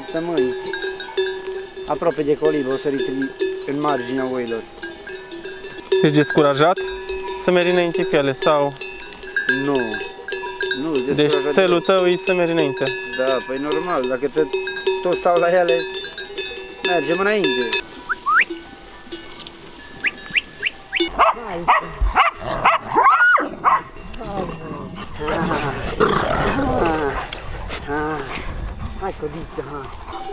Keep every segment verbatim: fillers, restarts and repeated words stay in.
săptămâni, aproape de colibă, o sărit în marginea oilor. Ești descurajat să mergi înainte cu ele sau? Nu. Nu, deci țelul tău e să mergi înainte. Da, păi normal, dacă tot, tot stau la ele, mergem înainte. Hai, hai codiță, hai.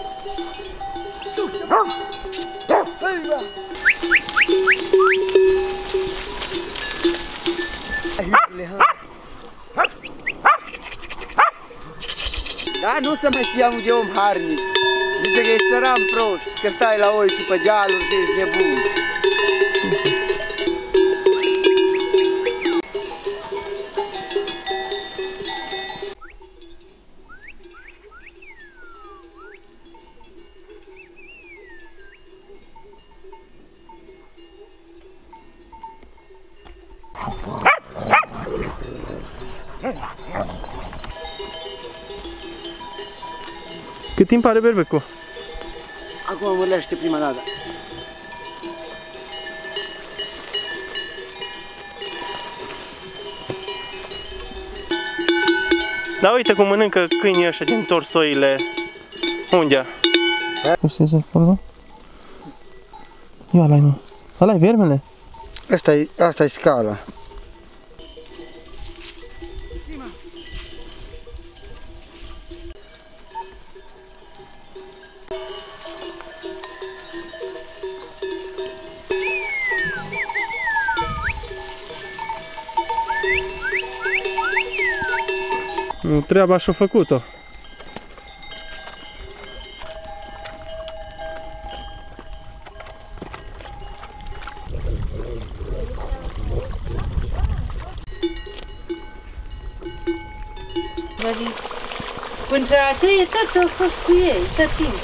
Da, nu să mai fii de om harnic. Zice că ești săran prost, că stai la oi și pe dealuri, că ești nebun. Cât timp are berbecul? Acum mărlește prima dată. Da, uite cum mănâncă câinii ăștia din torsoile. Unde? Pusese acolo? Ia ăla-i, mă. Ăla-i vermele? Asta-i, asta-i scala. Nu, treaba și-o făcut-o. Până aceea tot a fost cu ei, tot timpul.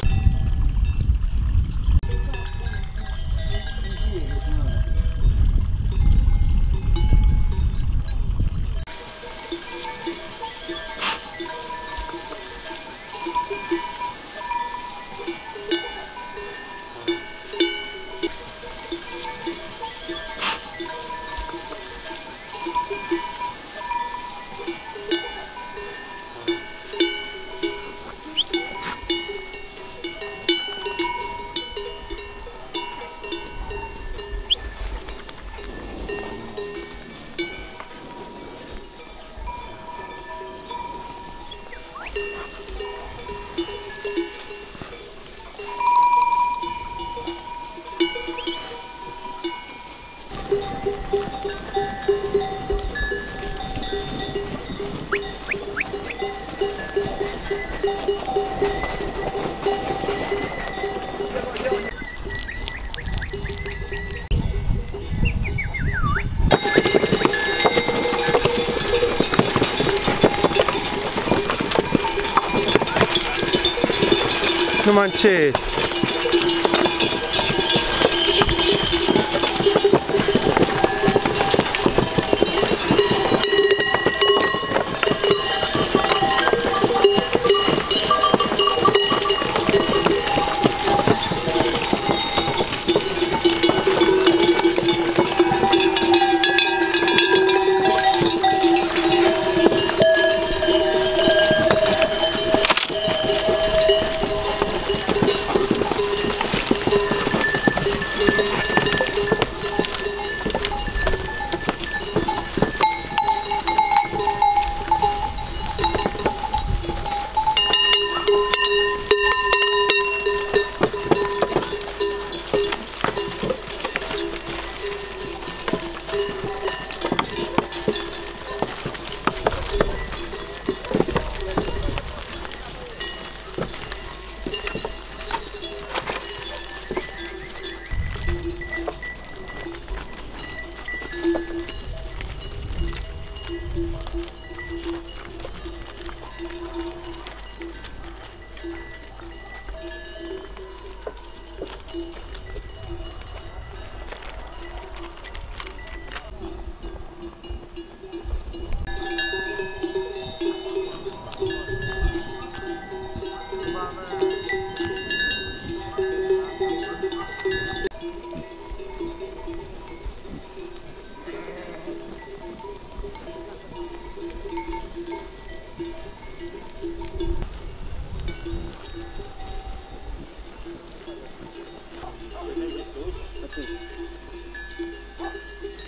Numai ce?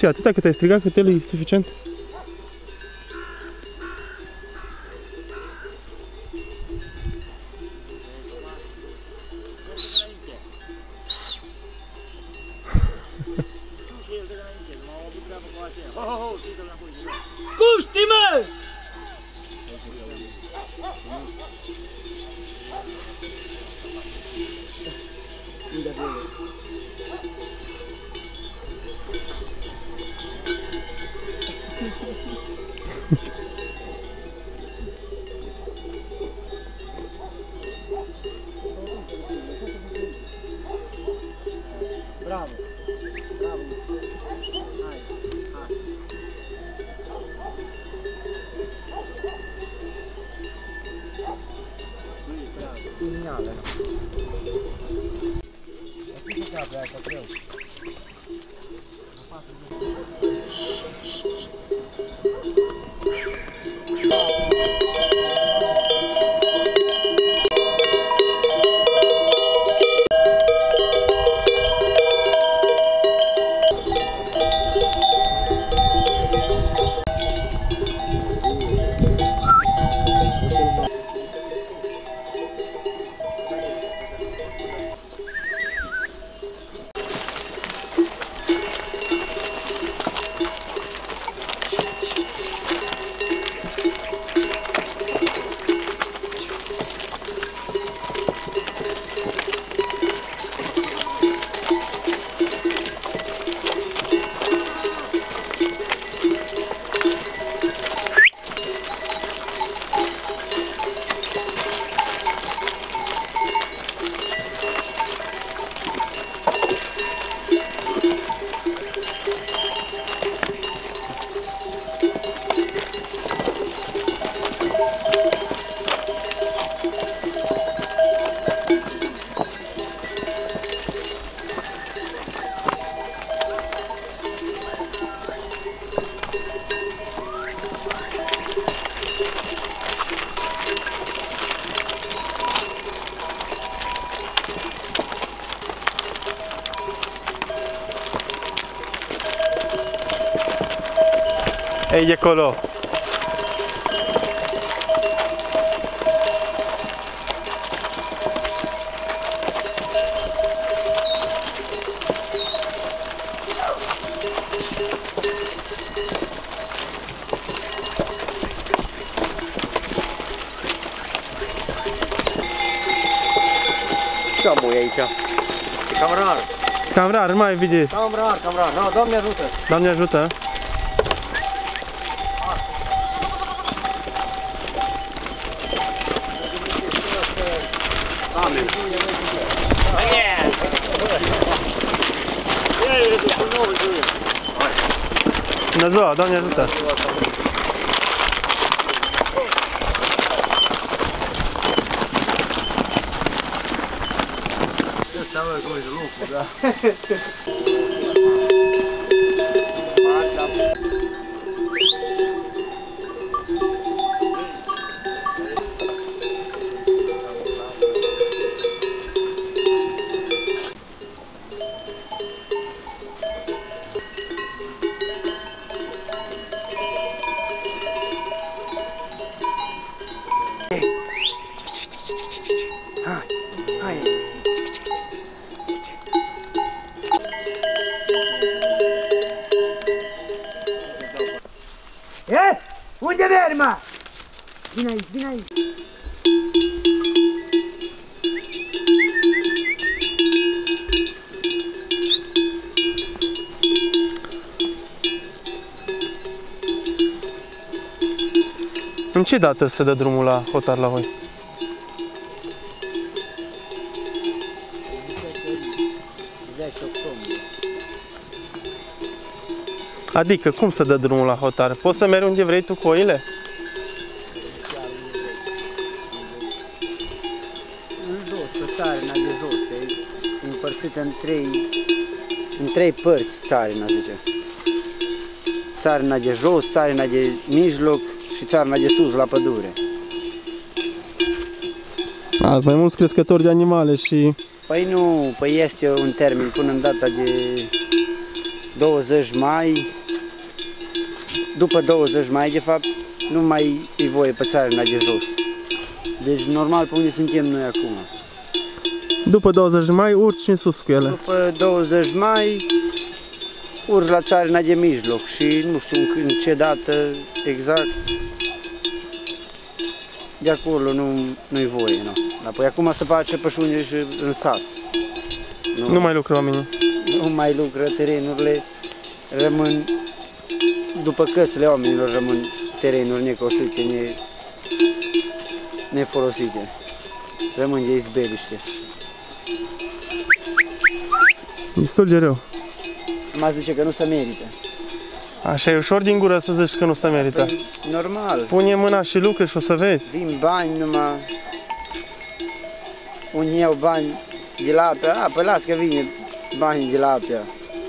Ce, atâta cât ai strigat, cât el e suficient? Cuști, mă! Bravo! Bravo! Hai, hai! Genială! Aqui que abre essa creu. Ei de acolo! Ce-am boi aici? E cam rar. Cam rar, mai vede. Cam rar, cam rar. No, Doamne ajută! Doamne ajută! Amen. Bună ziua, Doamne ajută! Seama cum e locul, da? Hai, hai. E? Unde mergi, mă? Vine aici, vine aici. În ce dată se dă drumul la hotar la voi? zece octombrie. Adică, cum se dă drumul la hotar? Poți să mergi unde vrei tu cu oile? În jos, pe țarina de jos, e împărțită în trei, în trei părți țarina, zice. Țarina de jos, țarina de mijloc și țarina de sus, la pădure. Azi mai mulți crescători de animale și... Păi nu, păi este un termen până în data de douăzeci mai, după douăzeci mai, de fapt, nu mai e voie pe țarina de jos. Deci, normal, pe unde suntem noi acum. După douăzeci mai urci în sus cu ele. După douăzeci mai, urci la țarina de mijloc și nu știu în ce dată exact. De acolo nu, nu-i voie, nu. Apoi acum se face pe și unde și în sat. Nu, nu mai lucră oamenii. Nu mai lucră, terenurile rămân, după căsile oamenilor rămân terenuri necosite, ne, nefolosite. Rămân de izbeliște. Destul de rău. Mă zice că nu se merită. Așa e ușor din gură să zici că nu se merită. Păi, normal. Pune mâna și lucră și o să vezi. Vin bani numai. Unii iau bani de la apea. A, păi las că vine banii de la apea.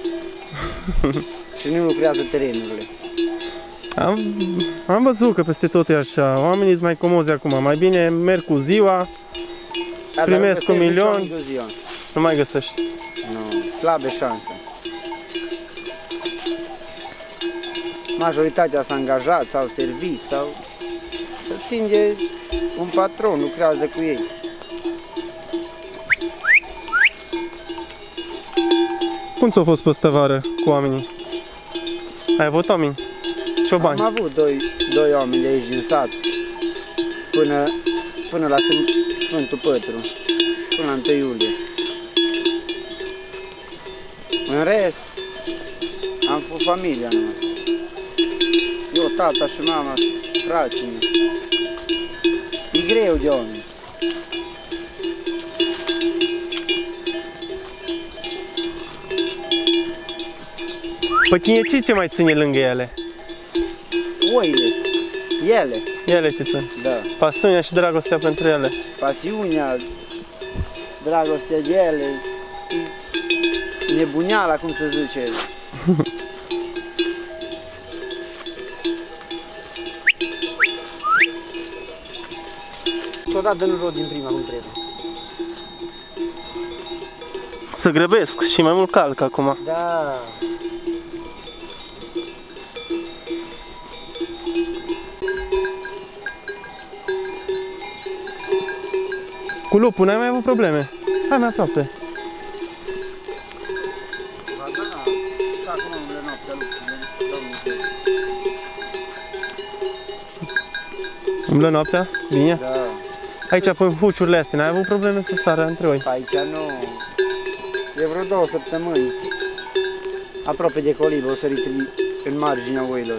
Și nu lucrează terenurile. Am, am văzut că peste tot e așa. Oamenii sunt mai comozi acum. Mai bine merg cu ziua, A, primesc un milion, ziua. nu mai găsești. Nu, slabe șanse. Majoritatea s-a angajat sau servit sau să țin de un patron, lucrează cu ei. Cum ți-a fost peste vară cu oamenii? Ai avut oameni? Ciobani? Am avut doi, doi oameni de aici din sat până, până la Sfântul Pătru, până la întâi iulie. În rest, am fost familia numai. Eu, tata și mama, frații mei. E greu de oameni. Pe tine ce ce mai ține lângă ele? Oile, ele, Ele te țin. da. Pasiunea și dragostea pentru ele. Pasiunea, dragostea de ele, nebuneala, cum se zice. Odată nu rod din prima cum trebuie. Să grăbesc și mai mult calc acum. Da. Cu lupul n-ai mai avut probleme? Hai mai aproape. Ba da, și acum umble noaptea lupul, domnul. Umblă noaptea? Bine? Da. Aici pe huciurile astea, n-ai avut probleme să sară între oi? Aici nu. De vreo două săptămâni. Aproape de colibă, o sărit în marginea oilor.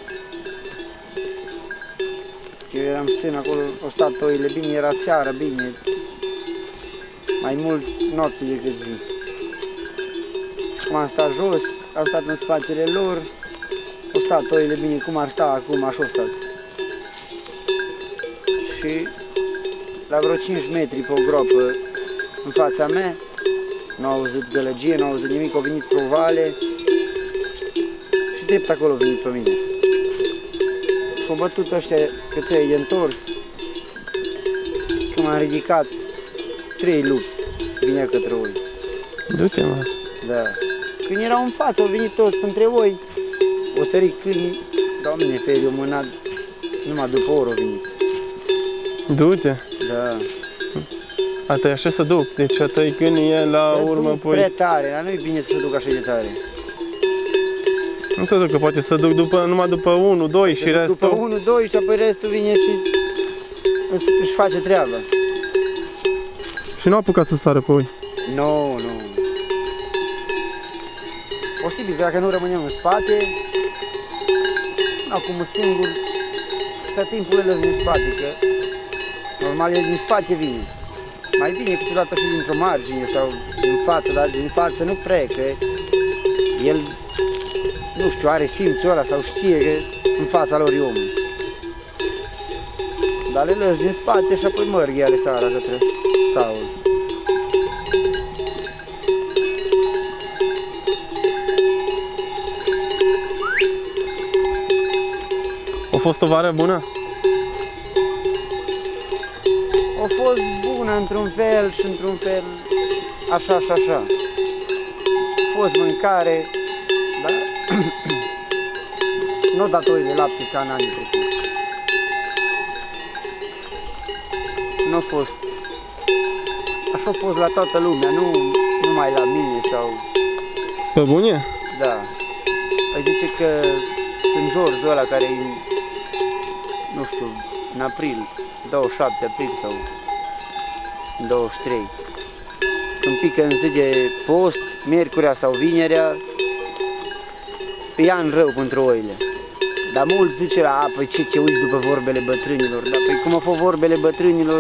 Eu eram stân acolo, au stat oile bine, era seara bine. Mai mult noapte decât zi. Cum am stat jos, am stat în spatele lor, au stat oile bine, cum ar sta acum, așa au stat. Și la vreo cinci metri pe o groapă în fața mea, n-au auzit gălăgie, n-au auzit nimic, au venit pe o vale și drept acolo au venit pe mine. Și-au bătut ăștia căței de întors, când m-am ridicat, trei lupi vinea către oi. Du-te, mă. Da. Când erau în față, au venit toți între oi, o sărit câinii, Doamne feri, o mânat, numai după oră au venit. Du-te. Da. A tăi așa să duc, deci a tăi câinii e la Se urmă, duc păi... prea tare, dar nu-i bine să se ducă așa de tare. Nu se ducă, poate să duc după, numai după unu, doi și Se duc restul... După unu, doi și apoi restul vine și își- își face treaba. Și nu apuca să sară pe oi. Nu, nu. Posibil, dacă nu rămânem în spate, acum singur, pe timpul ele din spate, că normal el din spate vine. Mai bine câteodată și dintr-o margine sau din față, dar din față nu prea, că el, nu știu, are simțul ăla sau știe că în fața lor e omul. Dar le lăși din spate și apoi mărghi ale seara către staul. A fost o vară bună? A fost bună într-un fel și într-un fel așa și așa. A fost mâncare, Nu datorii de lapte ca în anii trecuți. Nu a fost. Așa a fost la toată lumea, nu numai la mine sau... Pe bune? Da. Îi zice că în zorzul ăla care e, nu știu, în april, douăzeci și șapte april sau douăzeci și trei, când pică în zi de post, miercurea sau vinerea, e an rău pentru oile. Dar mulți zice, a, păi ce, ce uiți după vorbele bătrânilor, dar păi cum au fost vorbele bătrânilor,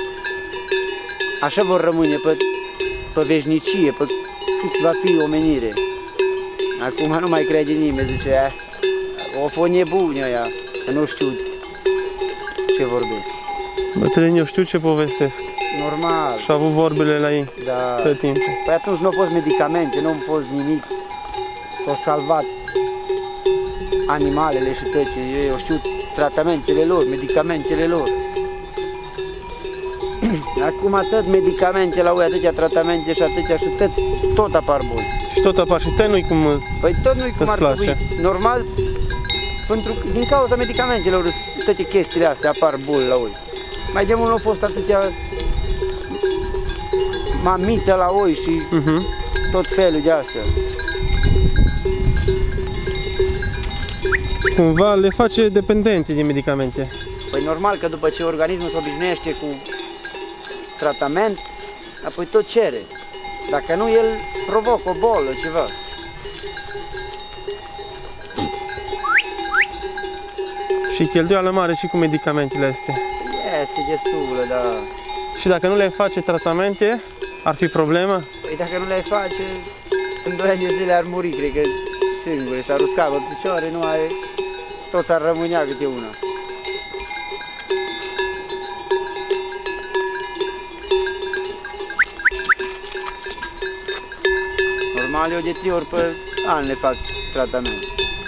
așa vor rămâne pe, pe veșnicie, pe cât va fi omenire. Acum nu mai crede nimeni, zice, a, o fost nebuni aia, că nu știu ce vorbesc. Bătrânii eu știu ce povestesc. Normal. Și-au avut vorbele la ei Da. tot timpul. Păi atunci nu au fost medicamente, nu au fost nimic. S-au salvat animalele și tot ce ei, eu știu tratamentele lor, medicamentele lor. Acum tot medicamente la oi, atâtea tratamente și atâtea și tot, tot apar boli. Și tot apar și te nu-i cum... Păi tot nu-i cum Îți ar place. trebui. Normal, pentru, din cauza medicamentelor, toate chestiile astea apar boli la oi. Mai de mult au fost atâtea mamite la oi și Uh-huh. tot felul de astea. Cumva le face dependente de medicamente. Păi normal că după ce organismul se obișnuiește cu tratament, apoi tot cere. Dacă nu, el provocă o bolă, ceva. Și cheltuială mare și cu medicamentele astea. Este destulă, dar... Și dacă nu le face tratamente, ar fi problemă? Păi dacă nu le face, în doi ani de zile ar muri, cred că singure, s-ar usca pe picioare, nu are... Tot ar rămânea câte una. Normal, eu de trei ori pe an le fac tratament.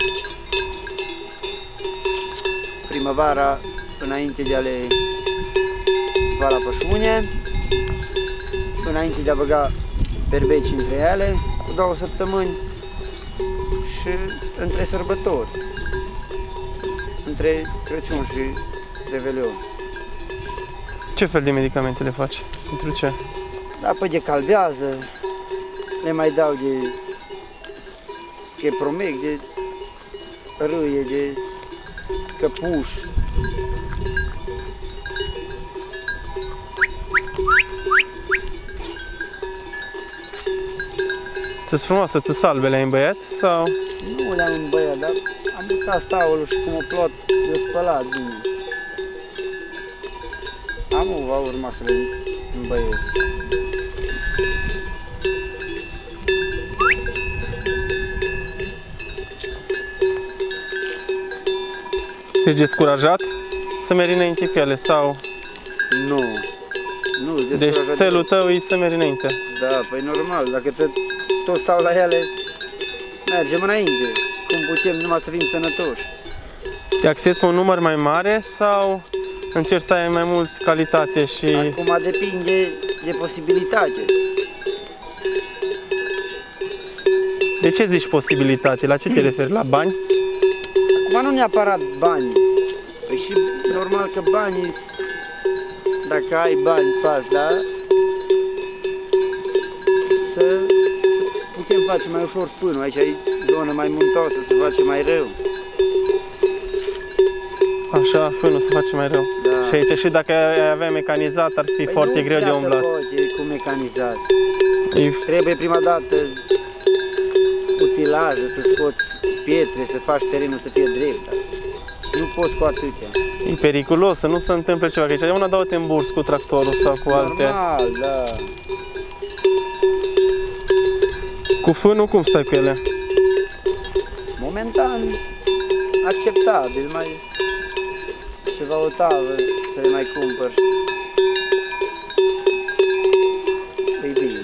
Primăvara, înainte de a le lua la pășune, înainte de a băga berbeci între ele, cu două săptămâni și între sărbători, între Crăciun și Revelion. Ce fel de medicamente le faci? Pentru ce? Da, păi de calbează, le mai dau de chepromec, de râie, de căpuș. Ți-s frumoasă, ți salbele ai în băiat? Sau? Nu le-am îmbăiat, dar am mutat staulul și cum o plot de spălat bine. Am o, va urma să le îmbăiesc. Ești descurajat să mergi înainte cu ele sau? Nu. Nu, Deci descurajat. țelul tău e să mergi înainte. Da, păi normal, dacă tot, tot stau la ele, mergem înainte. Cum putem numai să fim sănătoși. Te axezi pe un număr mai mare sau încerci să ai mai mult calitate și... Acum depinde de posibilitate. De ce zici posibilitate? La ce te referi? La bani? Acum nu neapărat bani. Păi și normal că banii, dacă ai bani, faci, da? Să, să putem face mai ușor pânul. Aici e zonă mai muntoasă, se face mai rău. Așa, fânul se face mai rău. Da. Și aici și dacă ai avea mecanizat ar fi Păi foarte nu greu de prea umblat. se poate cu mecanizat. E... Trebuie prima dată utilaje, să scoți pietre, să faci terenul să fie drept. Nu poți cu atâtea. e periculos să nu se întâmple ceva, că aici una dau-te în burs cu tractorul sau cu alte. Normal, da. Cu fânul cum stai cu ele? Momentan acceptabil, mai ceva o tavă să le mai cumpăr. E bine.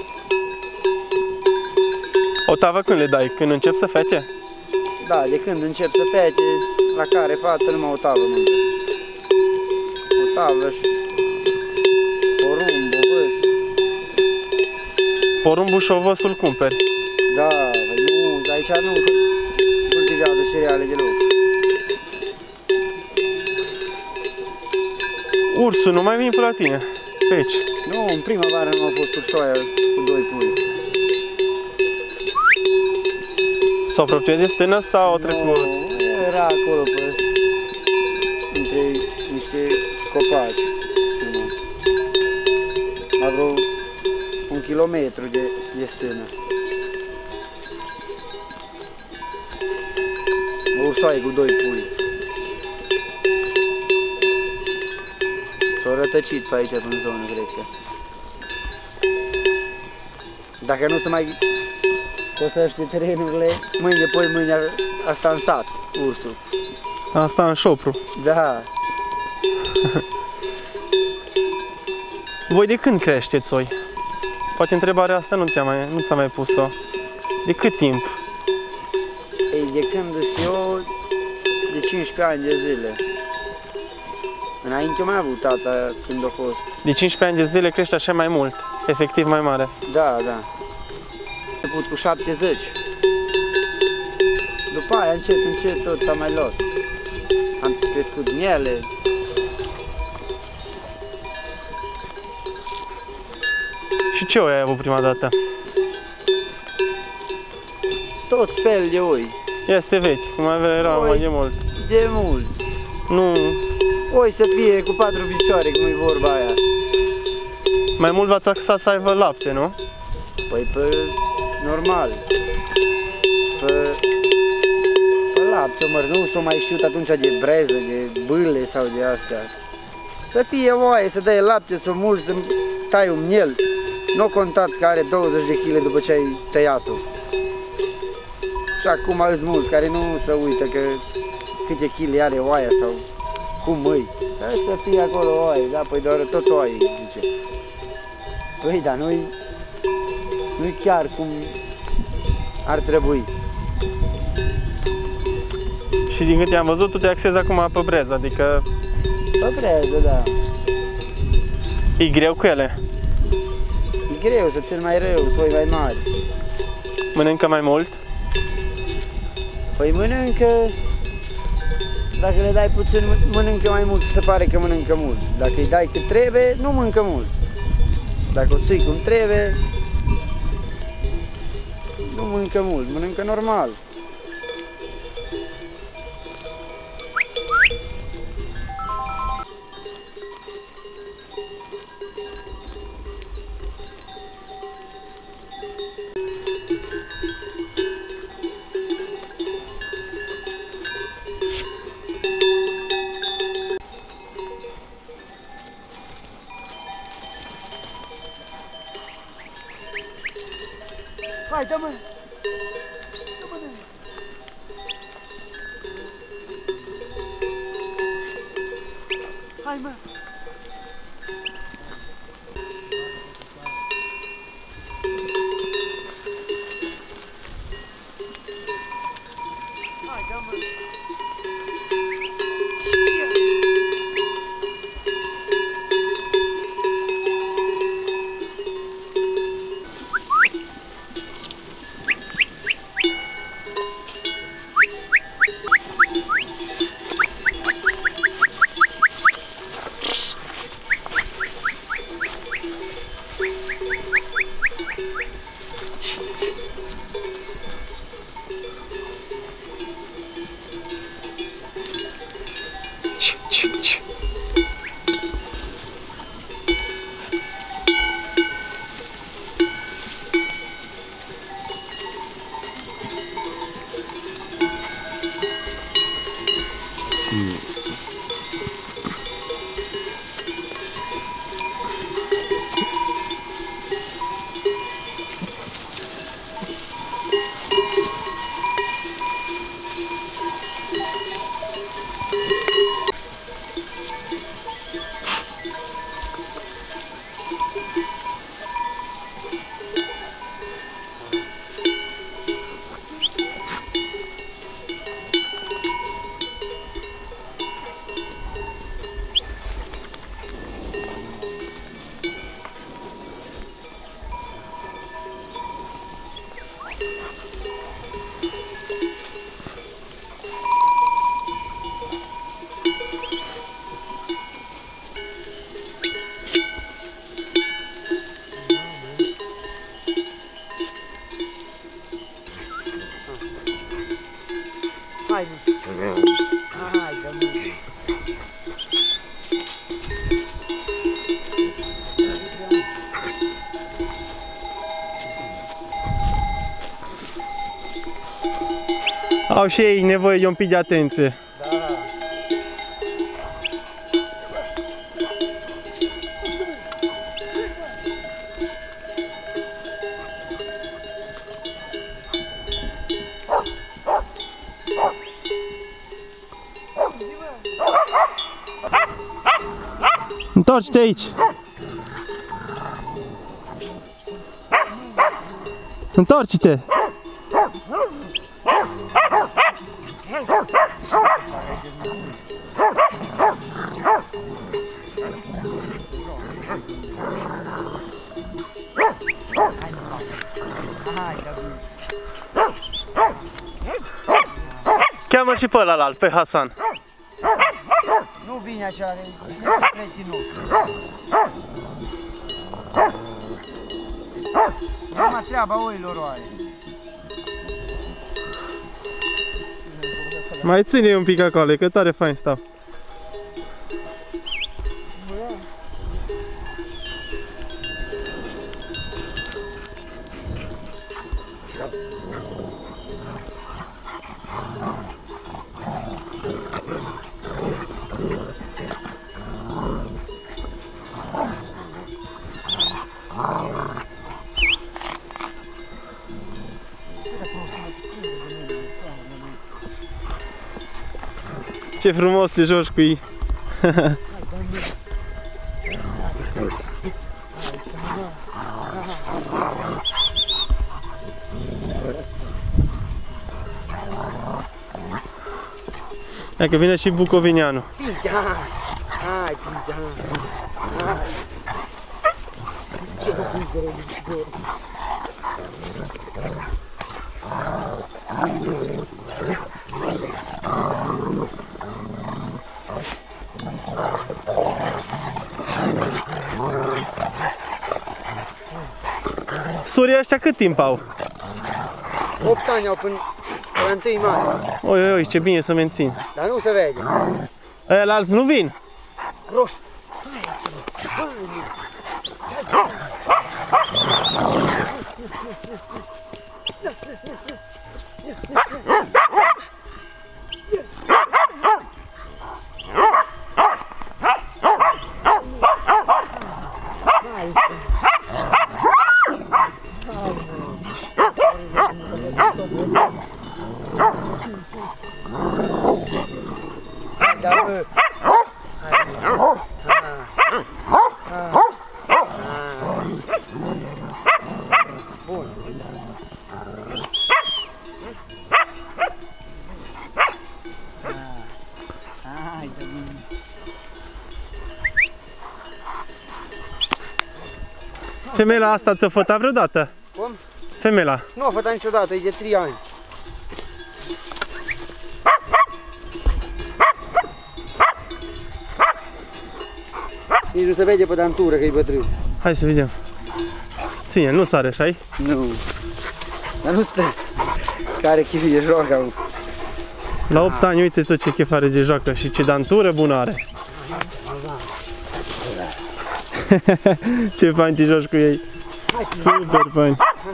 O tavă când le dai? Când încep să fece? Da, de când încep să fece, la care fată numai o tavă mâncă. O tavă și porumb, o văs. Porumbul și ovăsul cumperi. Da, păi nu, aici nu se cultivează cereale deloc. Ursul nu mai vine pe la tine, pe aici. Nu, în primăvară nu a fost ursoaia cu doi pui. S-au apropiat de stână sau au trecut? Nu, era acolo pe, între niște copaci. La vreo un kilometru de, de stână. O ursoaie cu doi pui. S-au rătăcit pe aici, în zonă, cred că. Dacă nu se mai cosește terenurile, mâine, poi mâine a sta în sat, ursul. Asta în șopru. Da. Voi de când creșteți oi? Poate întrebarea asta nu ți-a mai, nu ți-a mai pus-o. De cât timp? Ei, de când sunt eu, de cincisprezece ani de zile. Înainte mai avut tata când a fost. De cincisprezece ani de zile crește așa mai mult, efectiv mai mare. Da, da. A început cu șaptezeci. După aia, încet, încet, tot s-a mai luat. Am crescut miele. Și ce oi ai avut prima dată? Tot fel de oi. Este vechi, cum mai erau Oi. mai de mult. De mult. Nu, Oi să fie cu patru picioare, cum e vorba aia. mai mult v-ați axat să aibă lapte, nu? Păi pe normal. Pe, pe lapte, mă, nu s-o mai știut atunci de breză, de bâle sau de astea. Să fie oaie, să dai lapte, să mulți, să tai un miel. Nu n-o contat că are douăzeci de kilograme după ce ai tăiat-o. Și acum alți mulți care nu se uită că câte chile are oaia sau cum îi. Să fie acolo oaie, da, păi doar tot oaie, zice. Păi, dar nu-i nu-i chiar cum ar trebui. Și din câte am văzut, tu te axezi acum pe breză, adică Pe breză, da. e greu cu ele. E greu să țin mai rău, toi mai mari. Mănâncă mai mult. Păi mănâncă, dacă le dai puțin, mănâncă mai mult, se pare că mănâncă mult. Dacă îi dai cât trebuie, nu mănâncă mult. Dacă o ții cum trebuie, nu mănâncă mult, mănâncă normal. Hai, dă-mă! Dă-mă, dă-mă! Hai, mă! Hai, dă-mă! Hai, hai, dă-mi. Au și ei nevoie de un pic de atenție. Da. Întoarce-te aici! Întoarce-te! Cheamă și pe ălalt, pe Hasan. Nu vine acela, e prietenul. Numai treaba oilor o are. Mai ține un pic acolo, că tare fain stau. Ce frumos te joci cu ei! Hai că vine și bucovineanul. Pinge, hai! Hai, pinge, hai! Hai! Ce bucură, bucură! Surii ăștia cât timp au? opt ani au până la întâi mai. Oi, oi, oi, ce bine să mențin. Dar nu se vede. Ăia alți nu vin? Roșu. Femeia asta ți-o făta vreodată? Cum? Femeia. Nu a fătat niciodată, e de trei ani. Nici nu se vede pe dantură că e bătrân. Hai să vedem. Ține, nu sare așa-i? Nu. Dar nu stă. Care chef de joacă. La opt ani, uite tot ce chef are de joacă și ce dantură bună are. Ce fain te joci cu ei. Super fain.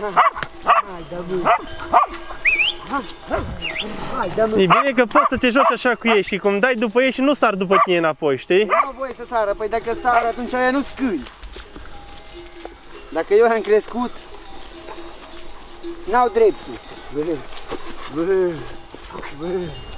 E bine că poți să te joci așa cu ei și cum dai după ei și nu sar după tine înapoi, știi? Nu am voie să sară, păi dacă sară atunci aia nu scâi. Dacă eu am crescut, n-au dreptul. Bă, bă, bă.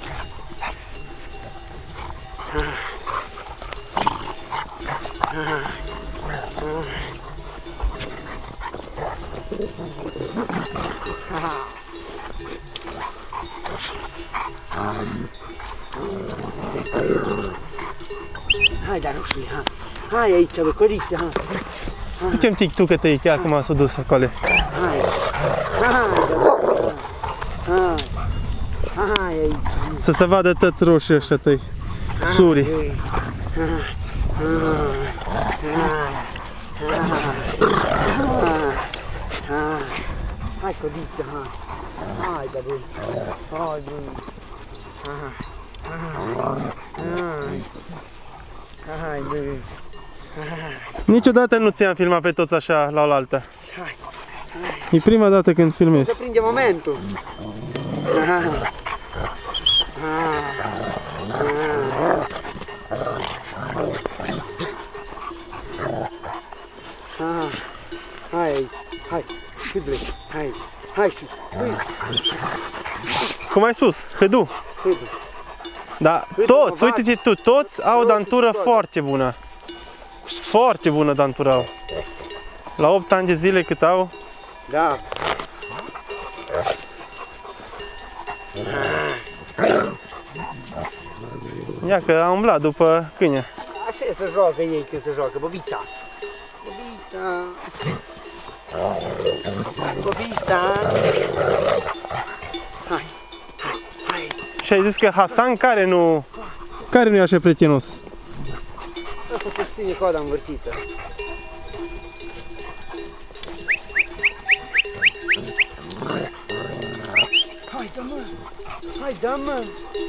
Hai, dar roșii, hai. Hai aici, bă, corițe, hai. Uite-mi tic-tucă tăi, că acum s-a dus acolo. Hai, hai, hai, hai aici. Să se vadă toți roșii ăștia tăi, surii. Hai, codiță, hai. Hai, da bun. Hai, bun. Hai, bă. Niciodată nu ți-am filmat pe toți așa la oaltă. Hai. E prima dată când filmez. Să prinde momentul. Hai, hai, hâdle, hai, hai, hai. Cum ai spus? Hâdu. Hâdu. Da, toți, uite-te tu, toți au o dantură foarte bună. Foarte bună dantură au. La opt ani de zile cât au. Da. Ia că a umblat după câine. Așa se joacă ei când se joacă, bobița. Bobița. Bobița. Hai, hai, hai. Și ai zis că Hasan care nu... Care nu e așa prietenos? Asta se ține coada învârtită. Hai, dă-mă! Hai, dă-mă!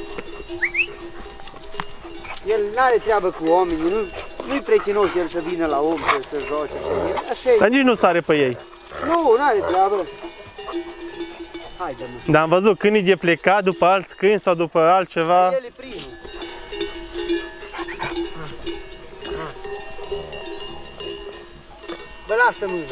El n-are treabă cu oamenii, nu, nu-i prietenos el să vină la om să, să joace. Așa e. Dar nici nu sare pe ei. Nu, n-are treabă. Hai, dă-mă! Dar am văzut câinii de plecat după alți câini sau după altceva. El e primul. Bă, lasă mâna.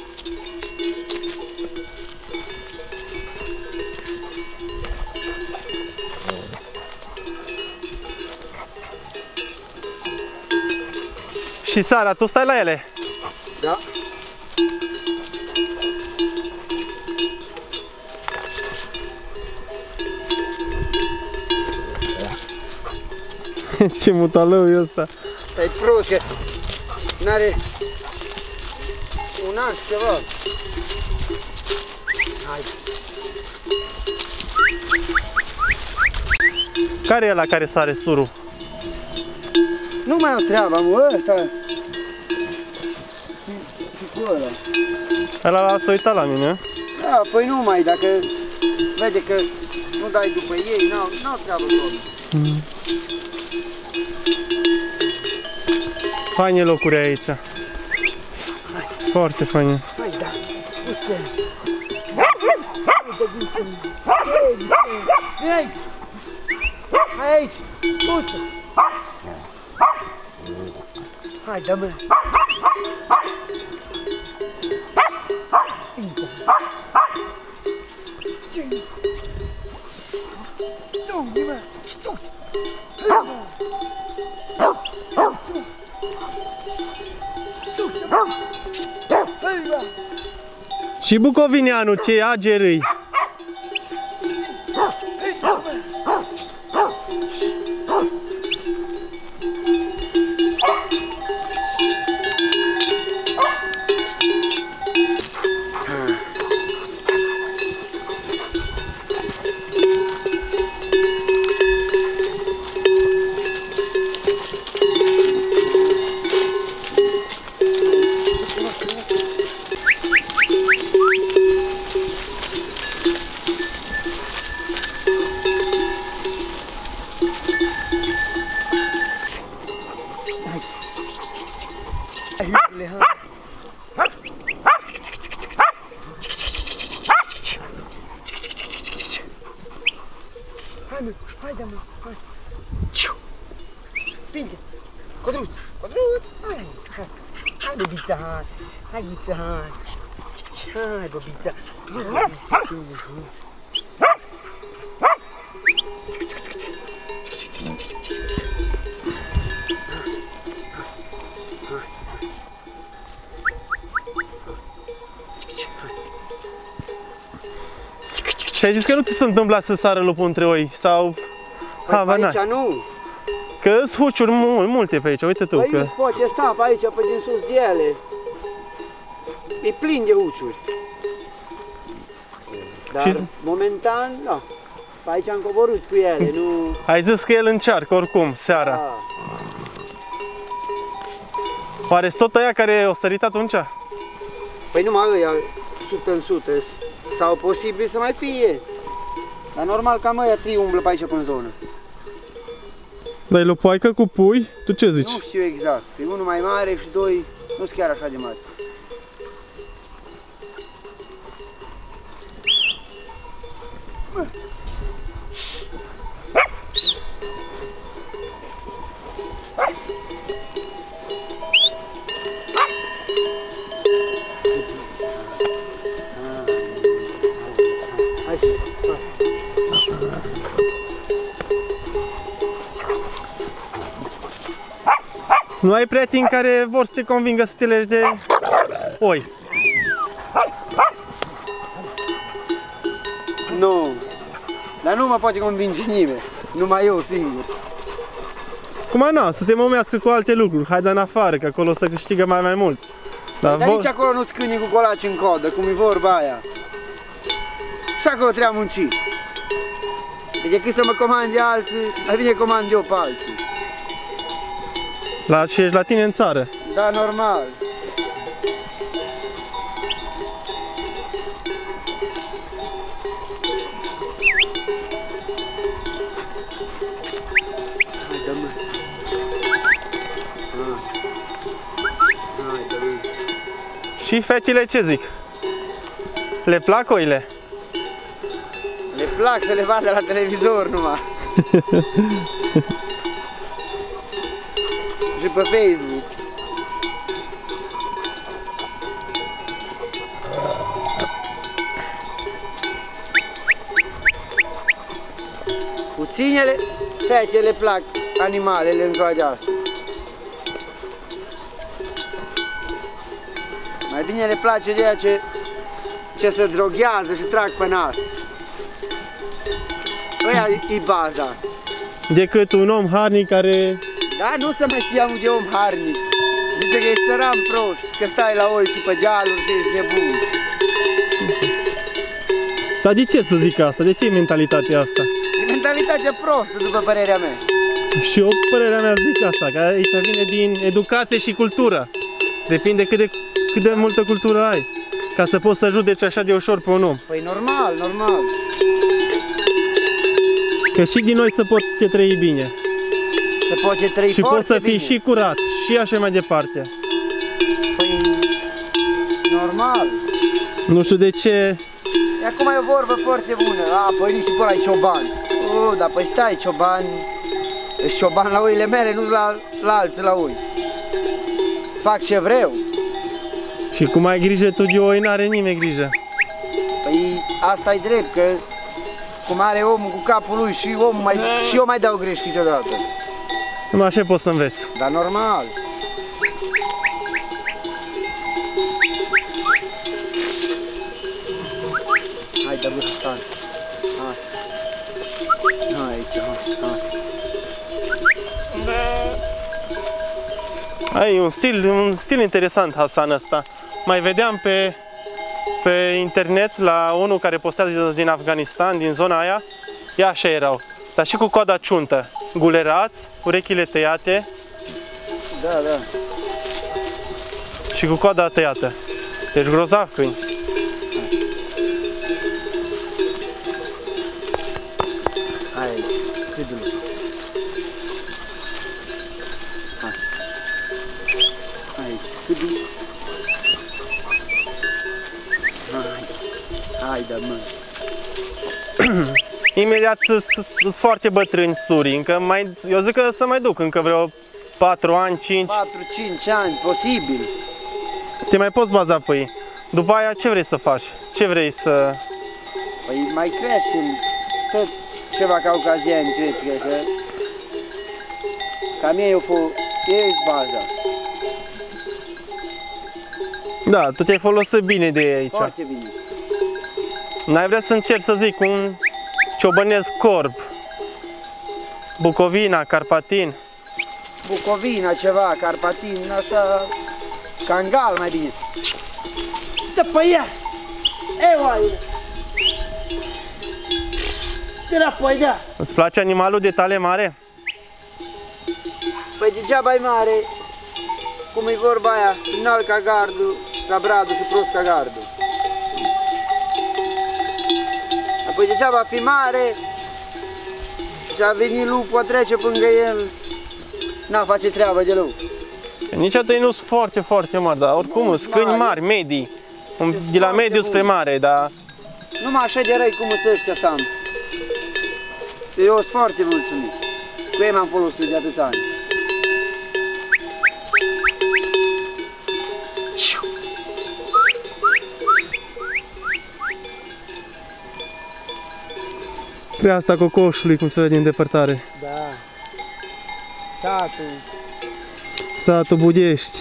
Și Sara, tu stai la ele? Da. Ce mutalău e ăsta. Stai prost că n-are un an și ceva. Hai. Care e ăla care sare surul? Nu mai au treaba, mă, ăsta. Și cu ăla. Ăla s-a uitat la mine. Da, păi nu mai, dacă vede că nu dai după ei, n-au, n-au treabă cu ăla. Mm. Faine locuri aici. Hai. Foarte faine. Hai, da. Uite. Uite, uite. Vine aici. Hai aici. Uite. Hai, dă-mă. Uite. Tu, mă. Tu. Și bucovineanu, ce agerâi. Haide, mă, hai. Pinge. Codruț, codruț. Hai, hai. Hai, băbița, hai. Hai, băbița, hai. Hai, băbița. Și ai zis că nu ți se întâmpla să sară lupul între oi sau... Ha, pe aici nu. Că sunt huciuri multe pe aici, uite tu. Păi că... nu poate sta pe aici, pe din sus de ele. E plin de huciuri. Dar și... momentan, da. Pe aici am coborât cu ele, nu... Ai zis că el încearcă oricum, seara. Da. Oare tot aia care o sărit atunci? Păi numai ăia, sută în sută. Sau posibil să mai fie. Dar normal cam ăia trei umblă pe aici până în zonă. Dar e lupoaică cu pui? Tu ce zici? Nu știu exact. E unul mai mare și doi nu sunt chiar așa de mari. Nu ai prieteni care vor să te convingă să te legi de oi? Nu. Dar nu mă poate convinge nimeni. Numai eu singur. Cum nu, să te momească cu alte lucruri. Hai în afară, că acolo să câștigă mai mai mulți. Dar, Dar nici acolo nu-ți câini cu colaci în codă, cum e vorba aia. Și acolo trebuie munci. Deci cât să mă comande alții, mai bine comand eu pe alții. La, și ești la tine în țară? Da, normal. Hai, dă-mă. Hai, dă-mă. Și fetile ce zic? Le plac oile? Le plac să le vadă la televizor numai. Și pe Facebook. Puținele fete le plac animalele în ziua de asta. Mai bine le place de aia ce, ce se droghează și trag pe nas. Ăia e baza. Decât un om harnic care... Da, nu să mai știam de om harnic. Zice că ești săran prost, că stai la oi și pe dealuri, că ești nebun. Dar de ce să zic asta? De ce e mentalitatea asta? E mentalitatea prostă, după părerea mea. Și eu, părerea mea, zic asta, că aici vine din educație și cultură. Depinde cât de, cât de multă cultură ai, ca să poți să judeci așa de ușor pe un om. Păi normal, normal. Că și din noi se poate trăi bine. Se poate trăi și poți să fii bine. și curat, și așa mai departe. Păi, normal. Nu știu de ce... Acum e o vorbă foarte bună. A, păi nici pe ăla e cioban. O, dar păi stai, cioban... Ești cioban la oile mele, nu la, la alții la oi. Fac ce vreau. Și cum ai grijă tu de oi, n-are nimeni grijă. Păi asta e drept, că cum are omul cu capul lui și omul mai, și eu mai dau greș câteodată. Numai așa poți să înveți. Dar normal. Hai, dă-bă, stai. Hai. Hai, aici, hai, hai. Ai un stil, un stil interesant, Hasan, ăsta. Mai vedeam pe, pe internet la unul care postează din Afganistan, din zona aia. Ia așa erau. Dar și cu coada ciuntă. Gulerați, urechile tăiate. Da, da. Și cu coada tăiată. Deci grozav câini. Hai, cât-l. Hai. Hai, cât-l. Hai, hai, da, mă. Imediat sunt foarte bătrâni surii, încă mai, eu zic că să mai duc încă vreo patru ani, cinci. patru cinci ani, posibil. Te mai poți baza pe ei. După aia ce vrei să faci? Ce vrei să... Păi mai creștem tot ceva caucazieni, cred că cam ei au fost, ei baza. Da, tu te-ai folosit bine de ei aici. Foarte bine. N-ai vrea să încerci să zic un ciobănesc corb, Bucovina, Carpatin? Bucovina, ceva, Carpatin, așa, Cangal mai bine. Dă pe ea! Eu aici! Înapoi, da! Îți place animalul de tale mare? Păi degeaba e mare, cum e vorba aia, înalt ca gardul, ca bradul și prost ca gardul. Apoi degeaba fi mare și și a venit lupul, a trece lângă el, n-a face treabă deloc. Niciodată ei nu sunt foarte, foarte mari, dar oricum sunt câini mari, medii. De la mediu spre mare, dar... Numai așa de răi cum sunt ăștia, Sam. Eu sunt foarte mulțumit. Cu ei m-am folosit de atâția ani. Pe asta cocoșului, cum se vede în depărtare. Da. Satul. Satul Budești.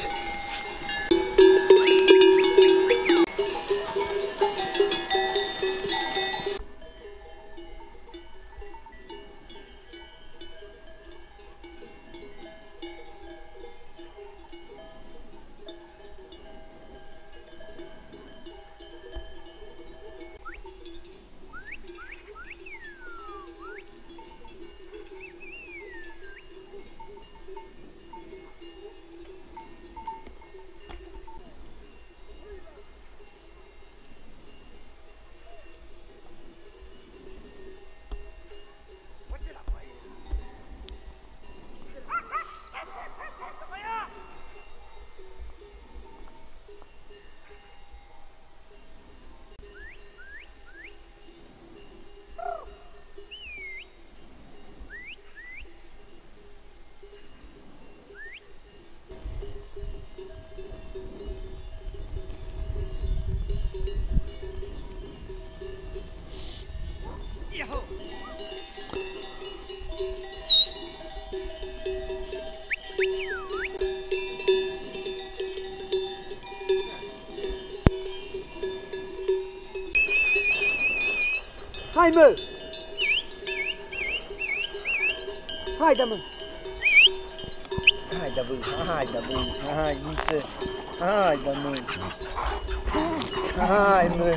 Hai, mă! Haide, mă! Haide, bă! Haide, bă! Hai, Niță! Haide, mă! Hai, mă!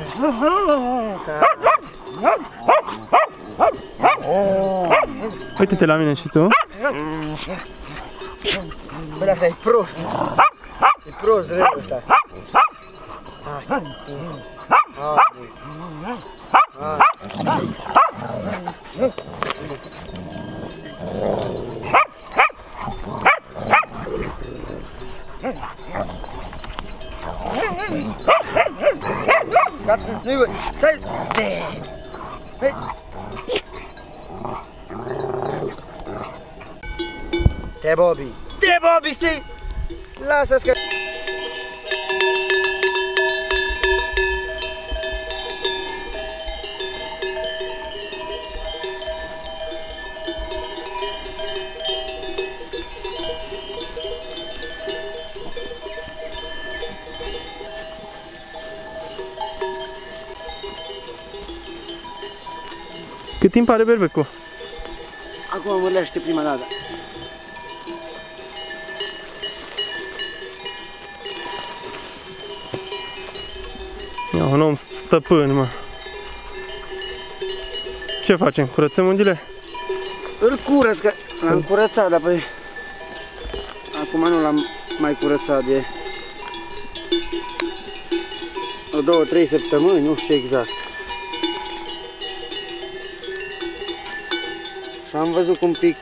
Uite-te la mine și tu. Bă, asta e prost! E prost rău ăsta! Hai! Hai! Gata, nu-i bă! Stai! Hai! Te Bobby! Te Bobby, stai! Lasă-ți că... Cât timp are berbecul? Acum mărlește prima dată. E un om stăpân, mă. Ce facem? Curățăm unghiile? Îl curăț, că l-am curățat, dar păi... Acum nu l-am mai curățat de... O două, trei săptămâni, nu știu exact. Și am văzut un pic...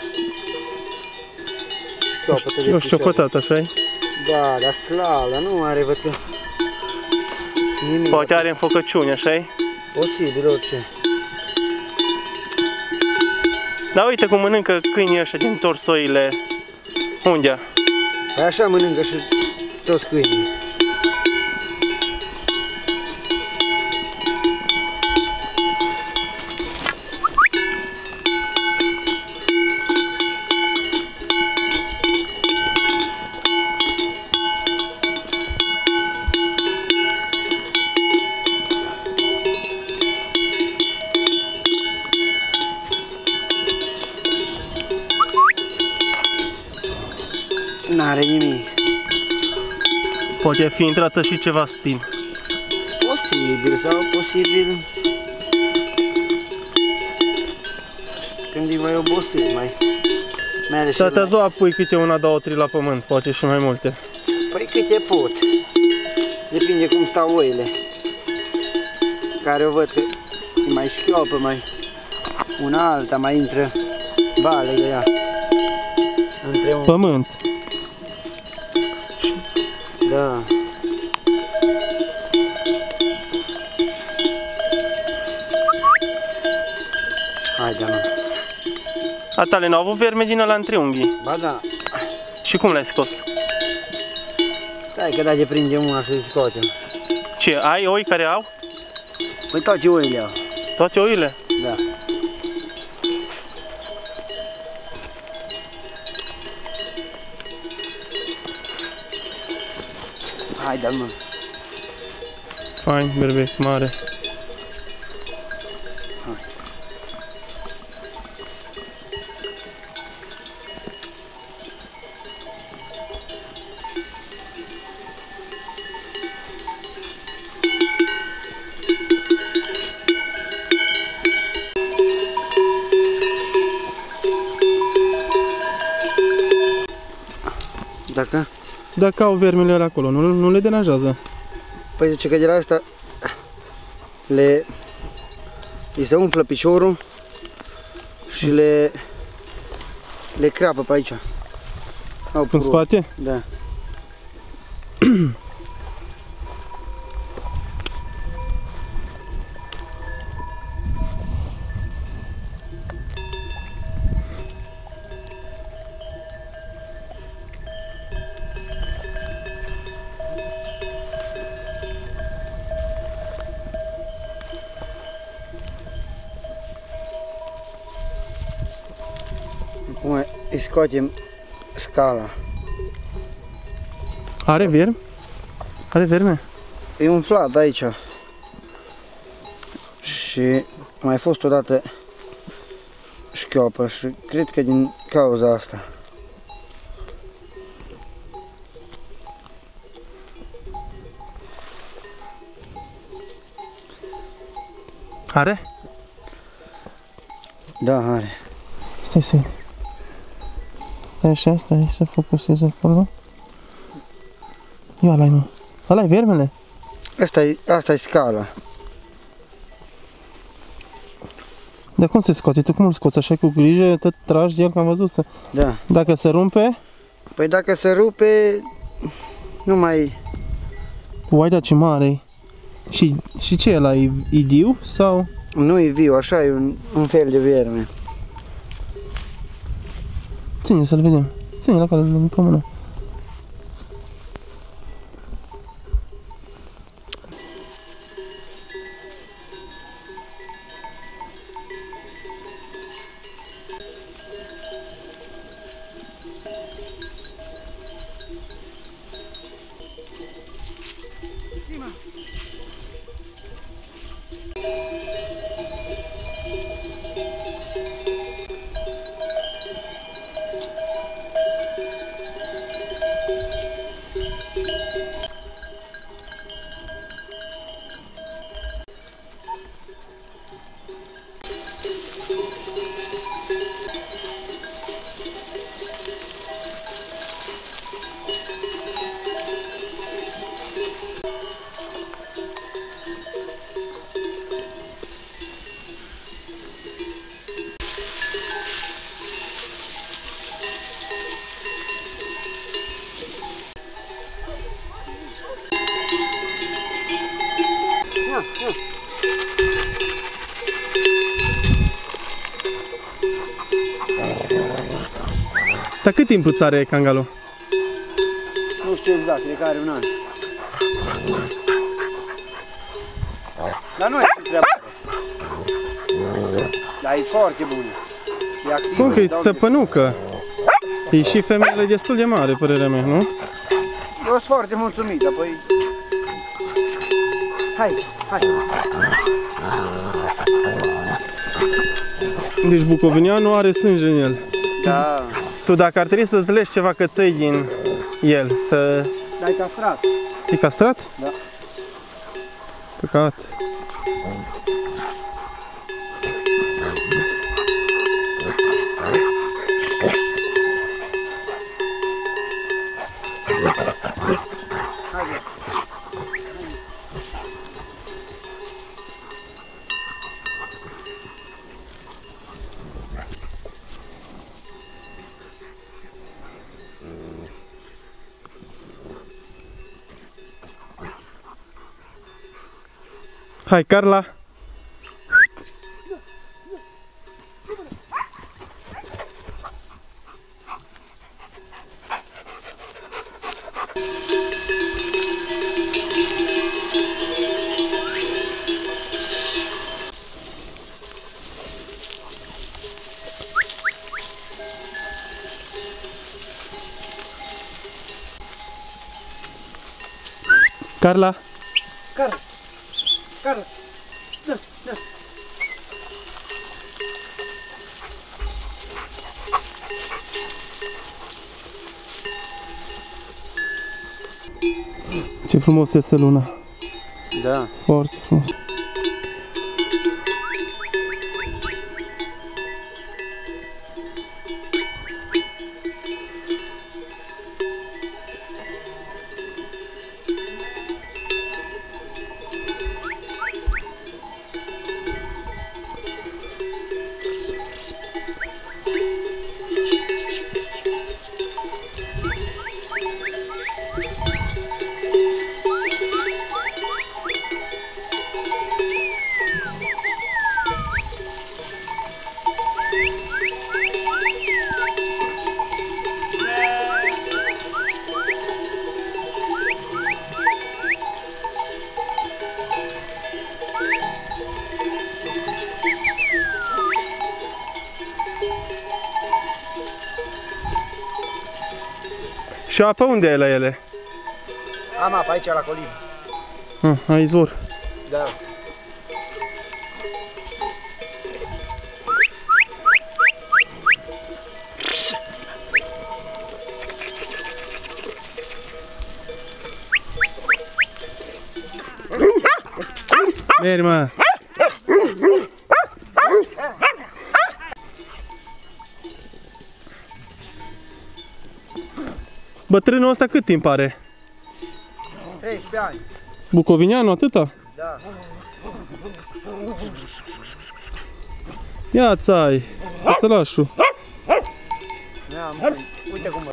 Eu știu cotat, așa-i? Da, dar slală, nu are, văd că... Nimic. Poate are înfocăciuni, așa-i? Posibil, orice. Dar uite cum mănâncă câinii ăștia din torsoile unghia. Păi așa mănâncă și toți câinii. N-are nimic. Poate fi intrată și ceva stin. Posibil sau posibil când îi mai obosit, mai mere și Tata mai... zoa pui câte una, două, trei la pământ, poate și mai multe. Păi câte pot. Depinde cum stau oile. Care o văd că îi mai șchiopă, mai una alta, mai intră Ba, lângă ea. Între un... Pământ. Da. Haide, mă. A tale n-au avut verme din ăla în triunghi. Ba da. Și cum l-ai scos? Stai că dacă prindem una să-i scoatem. Ce, ai oi care au? Păi toate oile au. Toate oile? Da. Haide, mă. Fain, berbec mare. Dacă? Dacă au vermele alea acolo, nu, nu le deranjează. Păi zice că de la asta le îi se umflă piciorul și le le creapă pe aici. Au În purul. spate? Da. Acum îi scoatem scala. Are verme? Are verme? E umflat aici. Și a mai fost odată șchiopă și cred că din cauza asta. Are? Da, are. Stai să... Stai așa, stai să focusez acolo. Ia ăla-i, mă. Ăla-i vermele? Asta e, asta e scala. Dar cum se scoate? Tu cum îl scoți? Așa cu grijă, tot tragi de el, că am văzut să... Da. Dacă se rumpe... Păi dacă se rupe, nu mai... Uai, da, ce mare. Și, și ce e ăla? E idiu sau... Nu e viu, așa e un, un fel de verme. Ține să-l vedem. Ține-l acolo, pe mână. Dar cât timp îți are cangalul? Nu știu exact, e care un an. Dar nu e treaba. Dar e foarte bună. E activă. Cum că e țăpănucă? E și femeile destul de mare, părerea mea, nu? Eu sunt foarte mulțumit, apoi... Hai, hai. Deci bucovineanul are sânge în el. Da. Tu dacă ar trebui să-ți legi ceva căței din el, să... Dar e castrat. E castrat? Da. Păcat. Hai, Carla! Carla! Carla! Carla! Da, da! Ce frumos este luna! Da! Foarte frumos! Și apa unde e la ele? Am apă aici la colivă. Ah, ai izvor. Da. Mergi, mă! Bătrânul ăsta cât timp are? treisprezece ani. Bucovineanu atâta? Da. Ia-ți ai, cățălașul. Am, uite cum.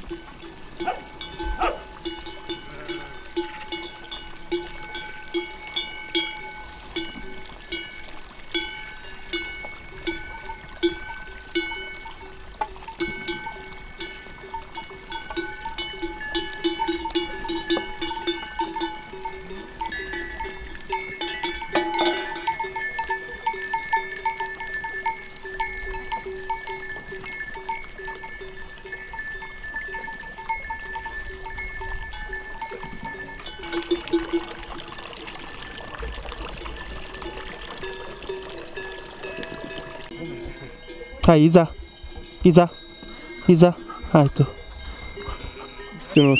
Hai, Iza! Iza! Iza! Hai tu! Ținuț!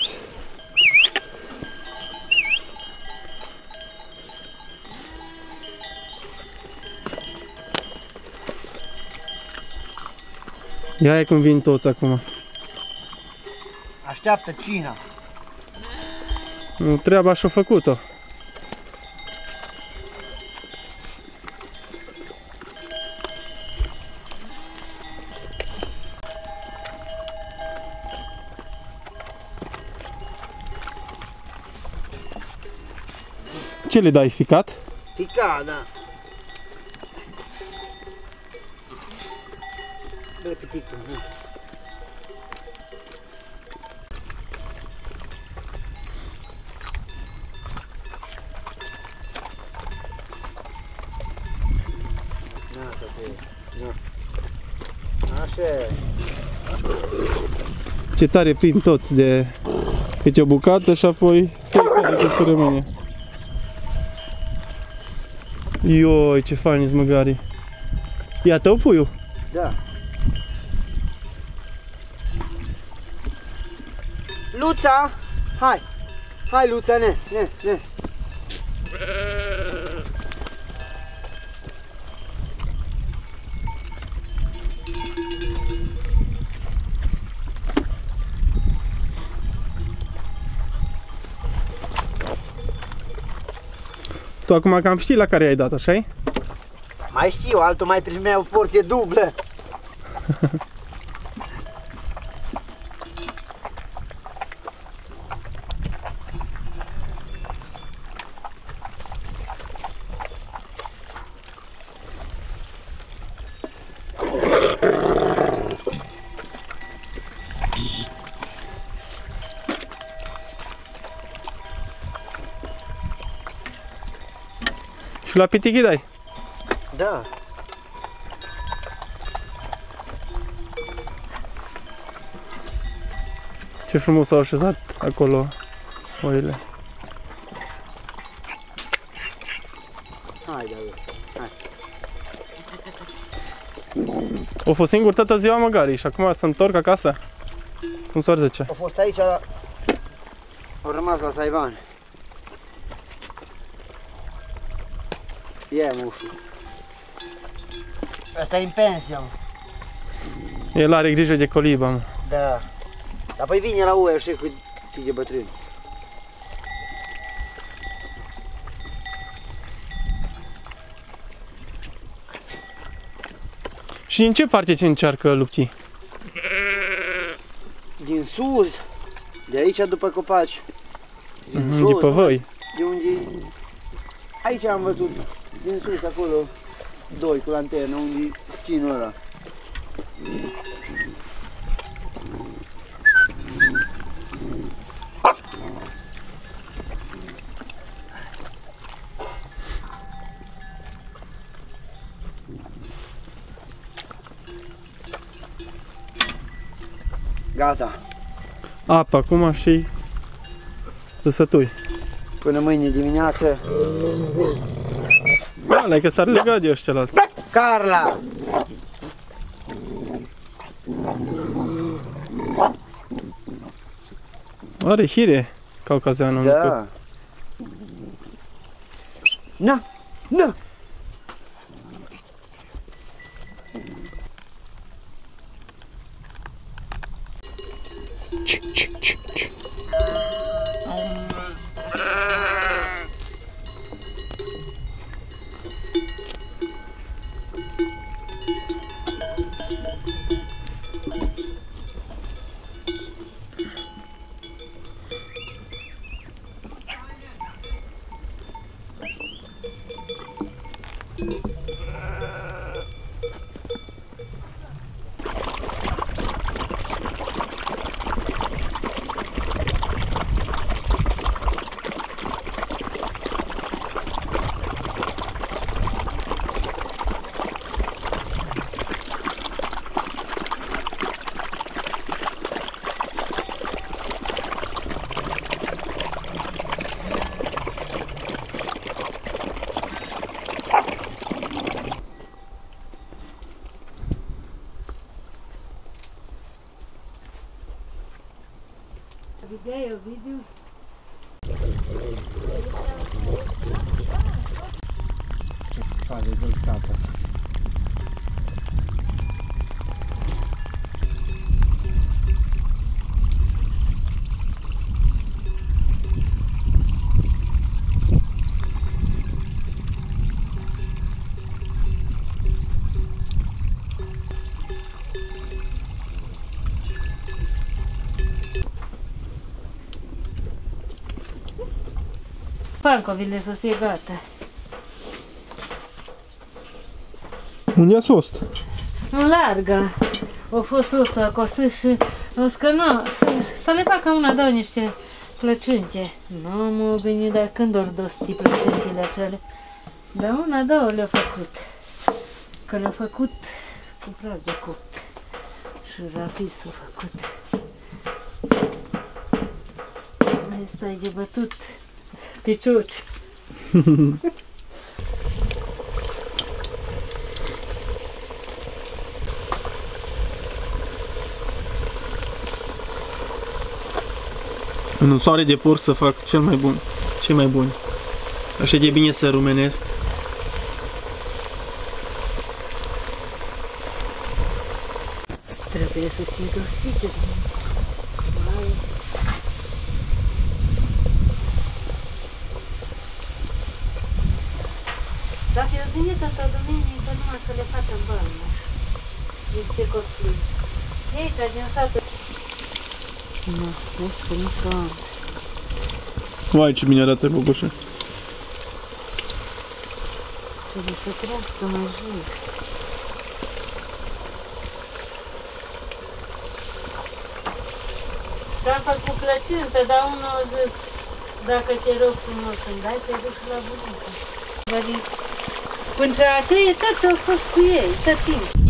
Ia cum vin toți acum. Așteaptă cina. Nu, treaba și-o făcut-o. Ce le dai, ficat? Ficat, da. Dă pititul, nu. Na, să Na. Așa. Ce tare prind toți de câte o bucată și apoi fiecare cât rămâne. Ioi, ce faini măgarii. Ia tău puiul? Da. Luța, hai. Hai, Luța, ne, ne, ne. Tu acum cam știi la care ai dat, așa-i? Mai știu, altul mai primea o porție dublă. Și la pitichi dai? Da. Ce frumos s-au așezat acolo oile. Hai, da, hai. Au fost singur toată ziua măgari și acum se întorc acasă. Cum s-ar zice? Au fost aici, au rămas la Saivan. Ia mușul. Asta e în pensie, mă. El are grijă de coliba, mă. Da. Dar păi vine la U E, știi, cu tige bătrâni. Și din ce parte ce încearcă luptii? Din sus, de aici după copaci. Din Mm-hmm, jos, de pe voi. De unde... Aici am văzut, din sus, acolo, doi cu lanternă, unde scinul ăla. Gata. Apa acum și lăsătui. Până mâine dimineață. Ăla că s-ar lega de ăștialalți. Carla! Are hire caucazeanul. Da. Na! Na! Video, video. Ce face de capăt. Pancovile să fie gata. Unde ați fost? În larga. A fost soțul acasă și am zis că nu, să, să le facă una, două niște plăcinte. Nu mă bine, dar când ori dosti plăcintele acele? Dar una, două le-a făcut. Că le-a făcut cu praf de copt. Și rapid s-a făcut. Asta e de bătut picioci. În un soare de porc să fac cel mai bun, cei mai buni. Așa de bine să rumenesc. Trebuie să fie dosite. Dacă eu venit asta duminică, numai să le fac în bani. Este costul. Ei, ca din satul. Nu, nu spune că am. Vai, ce bine arată Boboșa. Trebuie să crească mai jos. Am făcut plăcintă, dar unul a zis, dacă te rog frumos să-mi dai, te duc la bunică. Până aceea tot au fost cu ei, tot timpul.